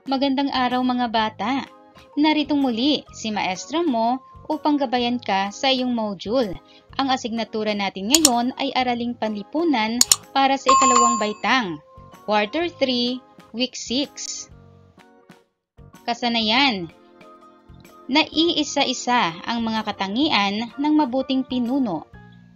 Magandang araw mga bata! Naritong muli si maestra mo upang gabayan ka sa iyong module. Ang asignatura natin ngayon ay Araling Panlipunan para sa ikalawang baitang, Quarter 3, Week 6. Kasanayan. Naiisa-isa ang mga katangian ng mabuting pinuno.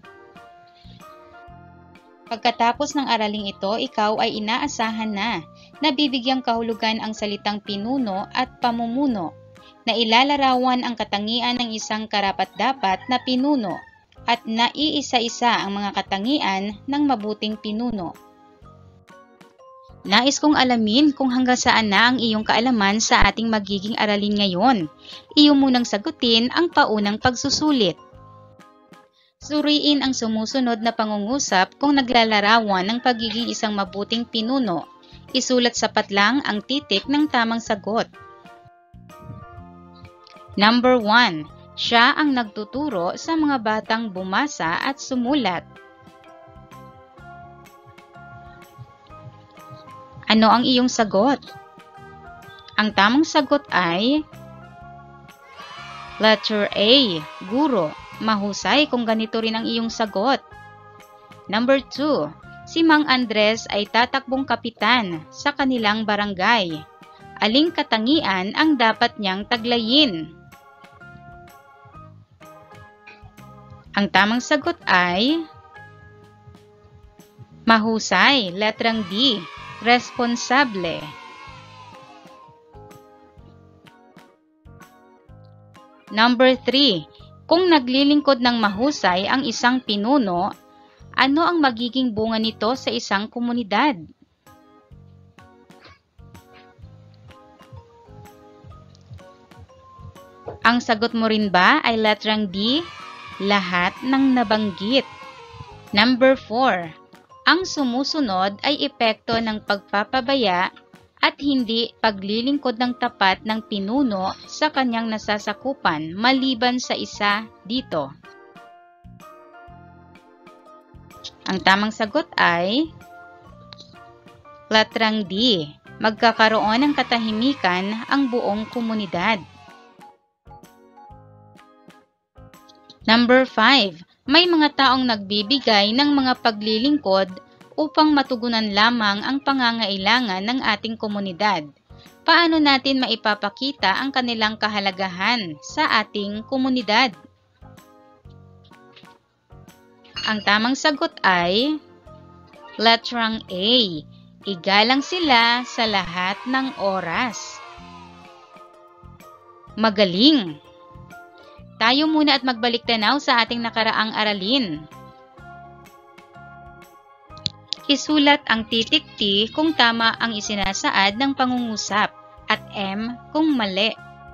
Pagkatapos ng araling ito, ikaw ay inaasahan na bibigyang kahulugan ang salitang pinuno at pamumuno, na ilalarawan ang katangian ng isang karapat-dapat na pinuno at naiisa-isa ang mga katangian ng mabuting pinuno. Nais kong alamin kung hanggang saan na ang iyong kaalaman sa ating magiging aralin ngayon. Iyo munang sagutin ang paunang pagsusulit. Suriin ang sumusunod na pangungusap kung naglalarawan ng pagiging isang mabuting pinuno. Isulat sapat lang ang titik ng tamang sagot. Number 1. Siya ang nagtuturo sa mga batang bumasa at sumulat. Ano ang iyong sagot? Ang tamang sagot ay letter A, guro. Mahusay kung ganito rin ang iyong sagot. Number 2. Si Mang Andres ay tatakbong kapitan sa kanilang barangay. Aling katangian ang dapat niyang taglayin? Ang tamang sagot ay mahusay, letrang D, responsable. Number 3. Kung naglilingkod ng mahusay ang isang pinuno, ano ang magiging bunga nito sa isang komunidad? Ang sagot mo rin ba ay letrang D, lahat ng nabanggit? Number 4. Ang sumusunod ay epekto ng pagpapabaya at hindi paglilingkod ng tapat ng pinuno sa kanyang nasasakupan maliban sa isa dito. Ang tamang sagot ay letrang D. Magkakaroon ng katahimikan ang buong komunidad. Number 5. May mga taong nagbibigay ng mga paglilingkod upang matugunan lamang ang pangangailangan ng ating komunidad. Paano natin maipapakita ang kanilang kahalagahan sa ating komunidad? Ang tamang sagot ay letrang A. Igalang sila sa lahat ng oras. Magaling! Tayo muna at magbalik tanaw sa ating nakaraang aralin. Isulat ang titik T kung tama ang isinasaad ng pangungusap at M kung mali.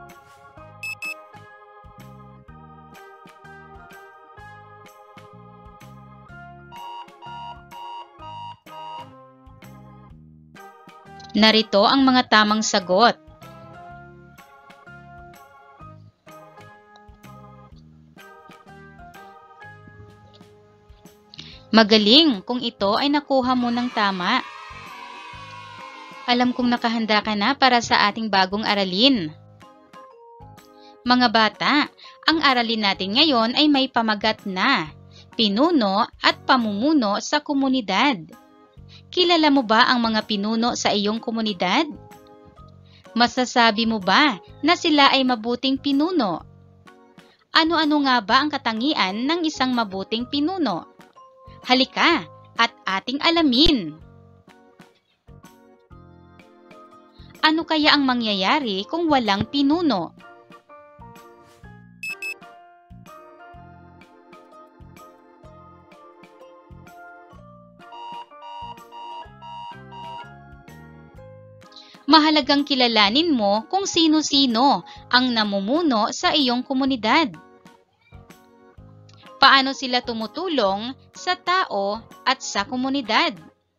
Narito ang mga tamang sagot. Magaling kung ito ay nakuha mo ng tama. Alam kong nakahanda ka na para sa ating bagong aralin. Mga bata, ang aralin natin ngayon ay may pamagat na pinuno at pamumuno sa komunidad. Kilala mo ba ang mga pinuno sa iyong komunidad? Masasabi mo ba na sila ay mabuting pinuno? Ano-ano nga ba ang katangian ng isang mabuting pinuno? Halika at ating alamin. Ano kaya ang mangyayari kung walang pinuno? Mahalagang kilalanin mo kung sino-sino ang namumuno sa iyong komunidad. Paano sila tumutulong sa tao at sa komunidad?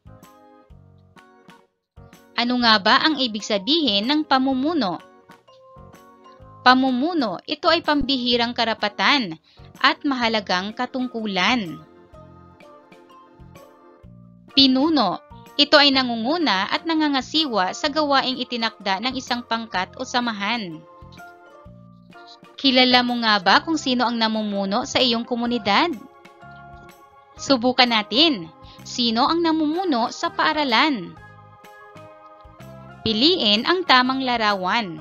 Ano nga ba ang ibig sabihin ng pamumuno? Pamumuno, ito ay pambihirang karapatan at mahalagang katungkulan. Pinuno, Ito ay nangunguna at nangangasiwa sa gawaing itinakda ng isang pangkat o samahan. Kilala mo nga ba kung sino ang namumuno sa iyong komunidad? Subukan natin. Sino ang namumuno sa paaralan? Piliin ang tamang larawan.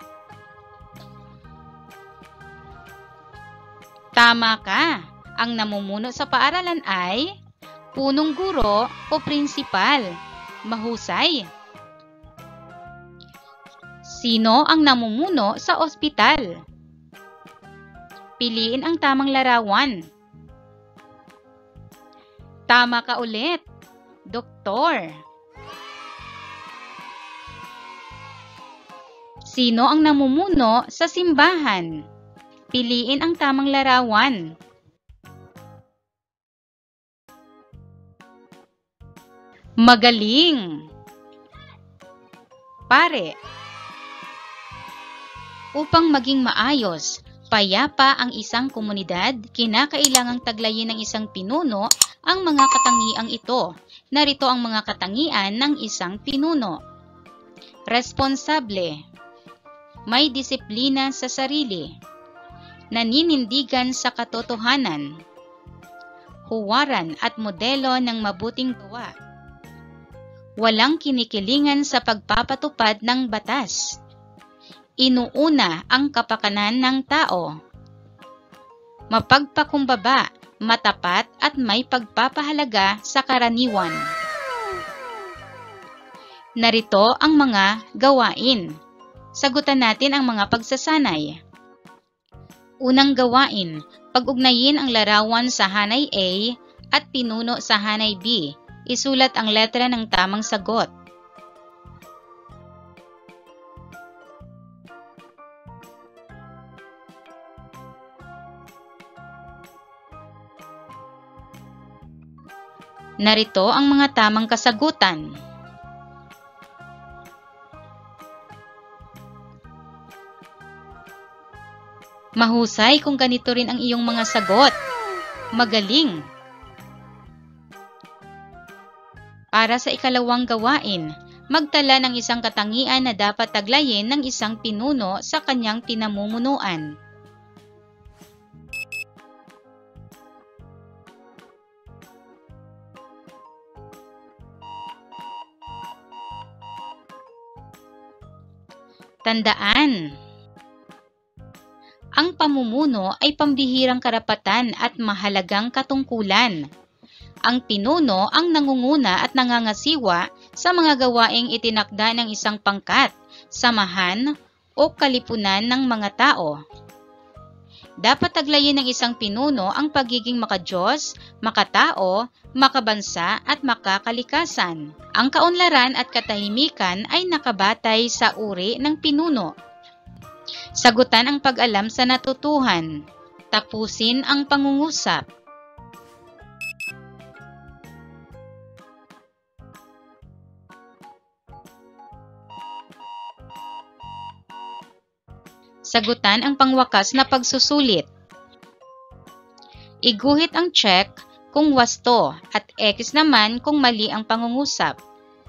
Tama ka! Ang namumuno sa paaralan ay punong guro o prinsipal. Mahusay! Sino ang namumuno sa ospital? Piliin ang tamang larawan. Tama ka ulit! Doktor! Sino ang namumuno sa simbahan? Piliin ang tamang larawan. Magaling! Pare. Upang maging maayos, payapa ang isang komunidad, kinakailangang taglayin ng isang pinuno ang mga katangiang ito. Narito ang mga katangian ng isang pinuno. Responsable. May disiplina sa sarili. Naninindigan sa katotohanan. Huwaran at modelo ng mabuting gawa. Walang kinikilingan sa pagpapatupad ng batas. Inuuna ang kapakanan ng tao. Mapagpakumbaba, matapat at may pagpapahalaga sa karaniwan. Narito ang mga gawain. Sagutan natin ang mga pagsasanay. Unang gawain, pag-ugnayin ang larawan sa hanay A at pinuno sa hanay B. Isulat ang letra ng tamang sagot. Narito ang mga tamang kasagutan. Mahusay kung ganito rin ang iyong mga sagot. Magaling! Para sa ikalawang gawain, magtala ng isang katangian na dapat taglayin ng isang pinuno sa kanyang pinamumunuan. Tandaan! Ang pamumuno ay pambihirang karapatan at mahalagang katungkulan. Ang pinuno ang nangunguna at nangangasiwa sa mga gawaing itinakda ng isang pangkat, samahan o kalipunan ng mga tao. Dapat taglayin ng isang pinuno ang pagiging makadiyos, makatao, makabansa at makakalikasan. Ang kaunlaran at katahimikan ay nakabatay sa uri ng pinuno. Sagutan ang pag-alam sa natutuhan. Tapusin ang pangungusap. Sagutan ang pangwakas na pagsusulit. Iguhit ang check kung wasto at X naman kung mali ang pangungusap.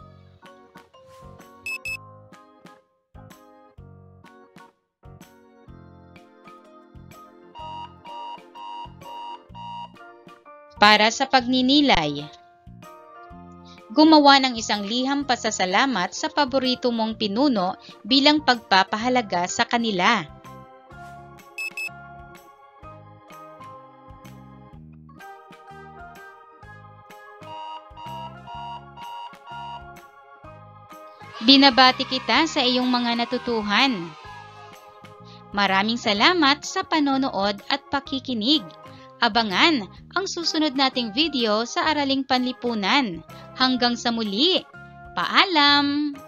Para sa pagninilay. Gumawa ng isang liham pasasalamat sa paborito mong pinuno bilang pagpapahalaga sa kanila. Binabati kita sa iyong mga natutuhan. Maraming salamat sa panonood at pakikinig. Abangan ang susunod nating video sa Araling Panlipunan. Hanggang sa muli, paalam!